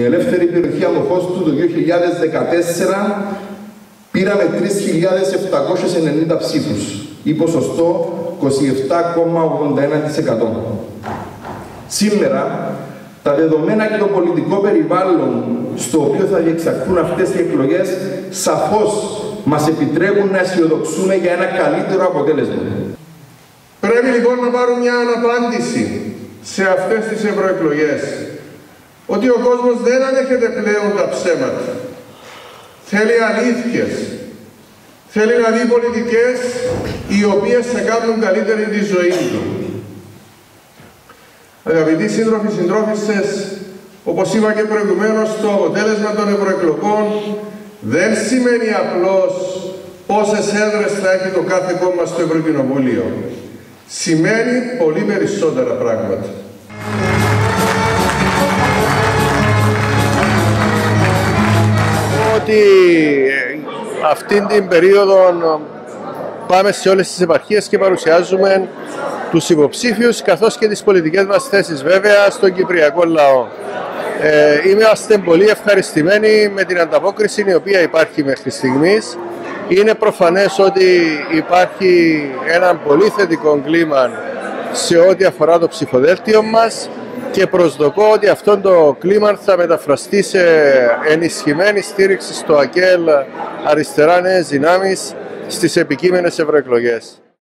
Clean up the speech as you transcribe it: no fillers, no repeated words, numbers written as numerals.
Στην ελεύθερη περιοχή Αμμοχώστου το 2014 πήραμε 3.790 ψήφους ή ποσοστό 27,81%. Σήμερα, τα δεδομένα και το πολιτικό περιβάλλον στο οποίο θα διεξαχθούν αυτές οι εκλογές σαφώς μας επιτρέπουν να αισιοδοξούμε για ένα καλύτερο αποτέλεσμα. Πρέπει λοιπόν να πάρουν μια αναπάντηση σε αυτές τις ευρωεκλογές, ότι ο κόσμος δεν ανέχεται πλέον τα ψέματα. Θέλει αλήθειες. Θέλει να δει πολιτικές οι οποίες θα κάνουν καλύτερη τη ζωή του. Αγαπητοί σύντροφοι, συντρόφισσες, όπως είπα και προηγουμένως, το αποτέλεσμα των ευρωεκλογών δεν σημαίνει απλώς πόσες έδρες θα έχει το κάθε κόμμα στο Ευρωκοινοβούλιο. Σημαίνει πολύ περισσότερα πράγματα. Ότι αυτήν την περίοδο πάμε σε όλες τις επαρχίες και παρουσιάζουμε τους υποψήφιους καθώς και τις πολιτικές μας θέσεις βέβαια στον κυπριακό λαό. Είμαστε πολύ ευχαριστημένοι με την ανταπόκριση η οποία υπάρχει μέχρι στιγμής. Είναι προφανές ότι υπάρχει ένα πολύ θετικό κλίμα σε ό,τι αφορά το ψηφοδέλτιο μας και προσδοκώ ότι αυτό το κλίμα θα μεταφραστεί σε ενισχυμένη στήριξη στο ΑΚΕΛ Αριστερά Νέες Δυνάμεις στις επικείμενες ευρωεκλογές.